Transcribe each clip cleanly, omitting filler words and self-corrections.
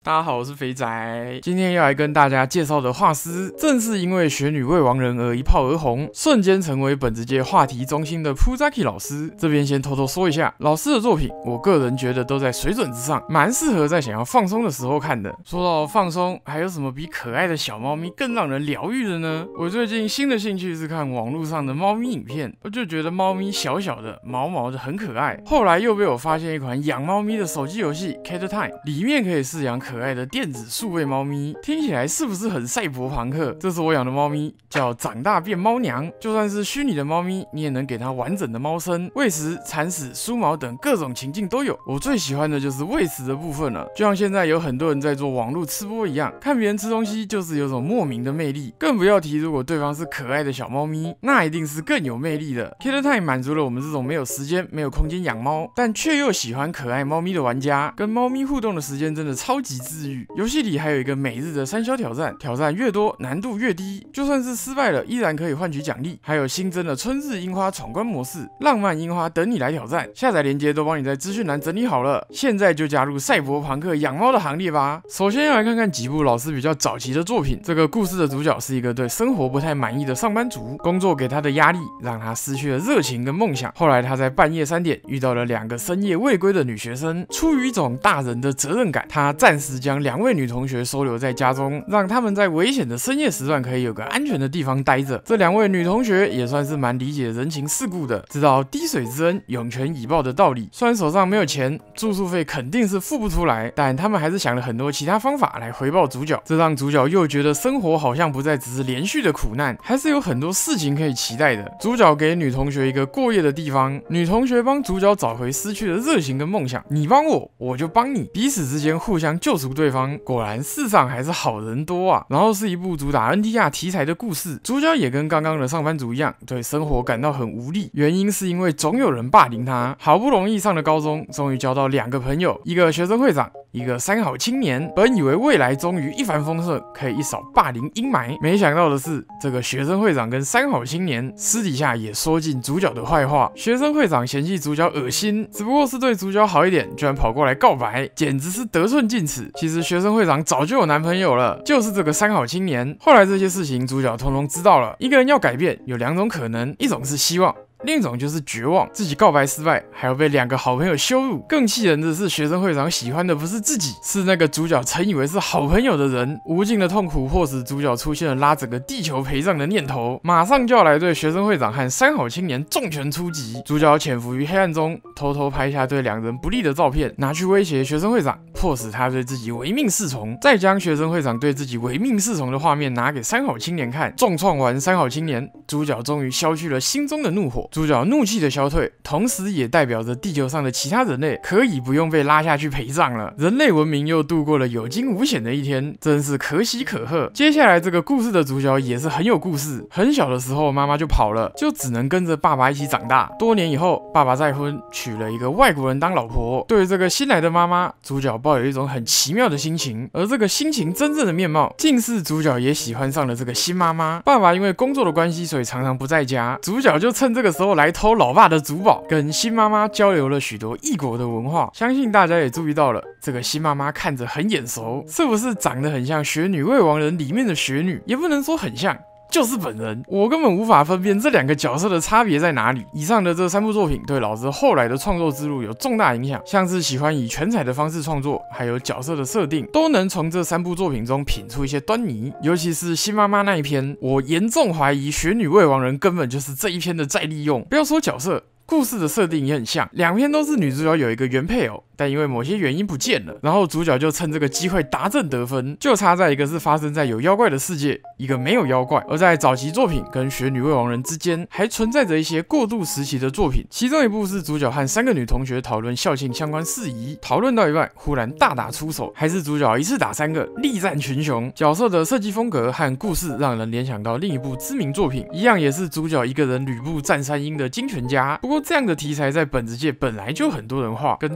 大家好，我是肥宅。今天要来跟大家介绍的画师，正是因为《雪女未亡人》而一炮而红，瞬间成为本职界话题中心的 Puzaki 老师。这边先偷偷说一下，老师的作品，我个人觉得都在水准之上，蛮适合在想要放松的时候看的。说到放松，还有什么比可爱的小猫咪更让人疗愈的呢？我最近新的兴趣是看网络上的猫咪影片，我就觉得猫咪小小的、毛毛的很可爱。后来又被我发现一款养猫咪的手机游戏 Cat Time， 里面可以饲养可爱的电子数位猫咪，听起来是不是很赛博朋克？这是我养的猫咪，叫长大变猫娘。就算是虚拟的猫咪，你也能给它完整的猫生，喂食、铲屎、梳毛等各种情境都有。我最喜欢的就是喂食的部分了，就像现在有很多人在做网络吃播一样，看别人吃东西就是有种莫名的魅力。更不要提如果对方是可爱的小猫咪，那一定是更有魅力的。Cat Time 满足了我们这种没有时间、没有空间养猫，但却又喜欢可爱猫咪的玩家。跟猫咪互动的时间真的超级治愈。游戏里还有一个每日的3消挑战，挑战越多难度越低，就算是失败了依然可以换取奖励。还有新增的春日樱花闯关模式，浪漫樱花等你来挑战。下载链接都帮你在资讯栏整理好了，现在就加入赛博朋克养猫的行列吧。首先要来看看几部老师比较早期的作品。这个故事的主角是一个对生活不太满意的上班族，工作给他的压力让他失去了热情跟梦想。后来他在半夜3点遇到了2个深夜未归的女学生，出于一种大人的责任感，他暂时将2位女同学收留在家中，让他们在危险的深夜时段可以有个安全的地方待着。这2位女同学也算是蛮理解人情世故的，知道滴水之恩涌泉以报的道理。虽然手上没有钱，住宿费肯定是付不出来，但他们还是想了很多其他方法来回报主角，这让主角又觉得生活好像不再只是连续的苦难，还是有很多事情可以期待的。主角给女同学一个过夜的地方，女同学帮主角找回失去的热情跟梦想，你帮我，我就帮你，彼此之间互相救赎对方。果然世上还是好人多啊。然后是一部主打 NTR 题材的故事，主角也跟刚刚的上班族一样，对生活感到很无力，原因是因为总有人霸凌他。好不容易上了高中，终于交到2个朋友，一个学生会长，一个三好青年。本以为未来终于一帆风顺，可以一扫霸凌阴霾，没想到的是，这个学生会长跟三好青年私底下也说尽主角的坏话。学生会长嫌弃主角恶心，只不过是对主角好一点，居然跑过来告白，简直是得寸进尺。其实学生会长早就有男朋友了，就是这个三好青年。后来这些事情主角通通知道了。一个人要改变有2种可能，一种是希望，另一种就是绝望，自己告白失败，还要被2个好朋友羞辱。更气人的是，学生会长喜欢的不是自己，是那个主角曾以为是好朋友的人。无尽的痛苦迫使主角出现了拉整个地球陪葬的念头，马上就要来对学生会长和三好青年重拳出击。主角潜伏于黑暗中，偷偷拍下对2人不利的照片，拿去威胁学生会长，迫使他对自己唯命是从，再将学生会长对自己唯命是从的画面拿给三好青年看。重创完三好青年，主角终于消去了心中的怒火。主角怒气的消退，同时也代表着地球上的其他人类可以不用被拉下去陪葬了。人类文明又度过了有惊无险的一天，真是可喜可贺。接下来这个故事的主角也是很有故事。很小的时候妈妈就跑了，就只能跟着爸爸一起长大。多年以后，爸爸再婚，娶了一个外国人当老婆。对于这个新来的妈妈，主角抱有一种很奇妙的心情，而这个心情真正的面貌，竟是主角也喜欢上了这个新妈妈。爸爸因为工作的关系，所以常常不在家，主角就趁这个时候来偷老爸的珠宝，跟新妈妈交流了许多异国的文化。相信大家也注意到了，这个新妈妈看着很眼熟，是不是长得很像《雪女未亡人》里面的雪女？也不能说很像，就是本人。我根本无法分辨这2个角色的差别在哪里。以上的这3部作品对老师后来的创作之路有重大影响，像是喜欢以全彩的方式创作，还有角色的设定，都能从这3部作品中品出一些端倪。尤其是新妈妈那一篇，我严重怀疑《雪女未亡人》根本就是这一篇的再利用。不要说角色，故事的设定也很像，2篇都是女主角有一个原配偶，但因为某些原因不见了，然后主角就趁这个机会达阵得分，就差在一个是发生在有妖怪的世界，一个没有妖怪。而在早期作品跟《雪女未亡人》之间，还存在着一些过渡时期的作品，其中一部是主角和3个女同学讨论校庆相关事宜，讨论到一半忽然大打出手，还是主角一次打3个，力战群雄。角色的设计风格和故事让人联想到另一部知名作品，一样也是主角一个人吕布战3英的金拳家。不过这样的题材在本职界本来就很多人画，跟炸薯条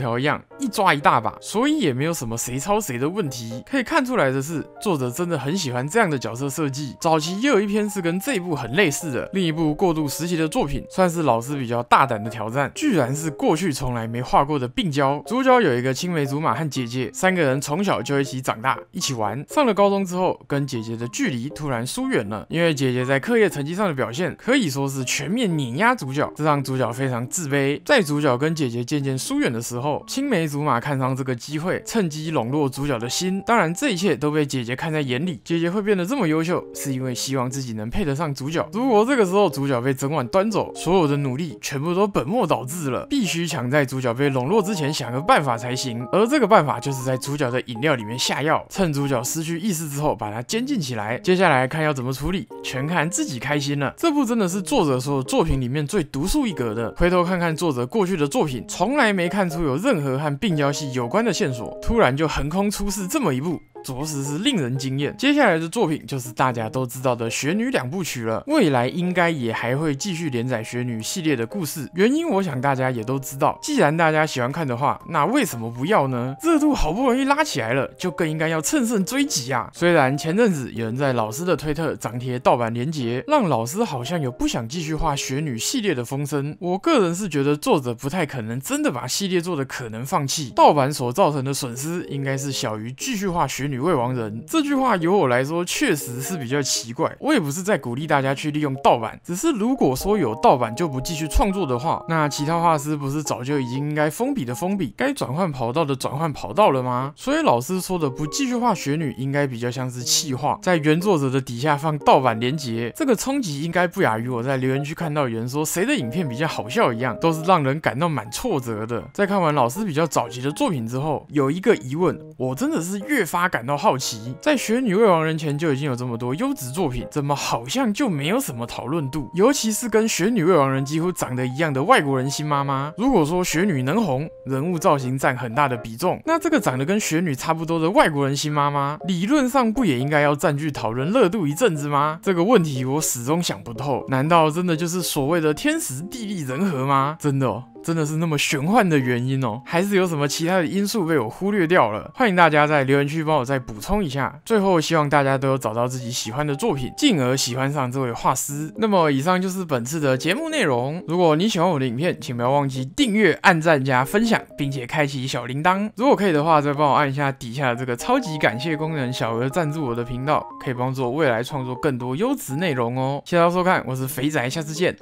条一样，一抓一大把，所以也没有什么谁抄谁的问题。可以看出来的是，作者真的很喜欢这样的角色设计。早期也有一篇是跟这一部很类似的，另一部过渡时期的作品，算是老师比较大胆的挑战，居然是过去从来没画过的病娇。主角有一个青梅竹马和姐姐，三个人从小就一起长大，一起玩。上了高中之后，跟姐姐的距离突然疏远了，因为姐姐在课业成绩上的表现可以说是全面碾压主角，这让主角非常自卑。在主角跟姐姐渐渐疏远的时候，青梅竹马看上这个机会，趁机笼络主角的心。当然，这一切都被姐姐看在眼里。姐姐会变得这么优秀，是因为希望自己能配得上主角。如果这个时候主角被整碗端走，所有的努力全部都本末倒置了，必须抢在主角被笼络之前想个办法才行。而这个办法就是在主角的饮料里面下药，趁主角失去意识之后把它监禁起来。接下来看要怎么处理，全看自己开心了。这部真的是作者所有作品里面最独树一格的。回头看看作者过去的作品，从来没看出有任何和病娇系有关的线索，突然就横空出世这么一部，着实是令人惊艳。接下来的作品就是大家都知道的雪女2部曲了，未来应该也还会继续连载雪女系列的故事。原因我想大家也都知道，既然大家喜欢看的话，那为什么不要呢？热度好不容易拉起来了，就更应该要乘胜追击啊！虽然前阵子有人在老师的推特张贴盗版连结，让老师好像有不想继续画雪女系列的风声，我个人是觉得作者不太可能真的把系列做的可能放弃，盗版所造成的损失应该是小于继续画雪女未亡人。这句话由我来说确实是比较奇怪，我也不是在鼓励大家去利用盗版，只是如果说有盗版就不继续创作的话，那其他画师不是早就已经应该封笔的封笔，该转换跑道的转换跑道了吗？所以老师说的不继续画雪女应该比较像是气话，在原作者的底下放盗版连结，这个冲击应该不亚于我在留言区看到有人说谁的影片比较好笑一样，都是让人感到蛮挫折的。在看完老师比较早期的作品之后，有一个疑问，我真的是越发感到好奇，在雪女未亡人前就已经有这么多优质作品，怎么好像就没有什么讨论度？尤其是跟雪女未亡人几乎长得一样的外国人新妈妈。如果说雪女能红，人物造型占很大的比重，那这个长得跟雪女差不多的外国人新妈妈，理论上不也应该要占据讨论热度一阵子吗？这个问题我始终想不透，难道真的就是所谓的天时地利人和吗？真的哦，真的是那么玄幻的原因哦，还是有什么其他的因素被我忽略掉了？欢迎大家在留言区帮我再补充一下。最后希望大家都有找到自己喜欢的作品，进而喜欢上这位画师。那么以上就是本次的节目内容。如果你喜欢我的影片，请不要忘记订阅、按赞加分享，并且开启小铃铛。如果可以的话，再帮我按一下底下的这个超级感谢功能，小额赞助我的频道，可以帮助我未来创作更多优质内容哦。谢谢大家收看，我是肥仔，下次见。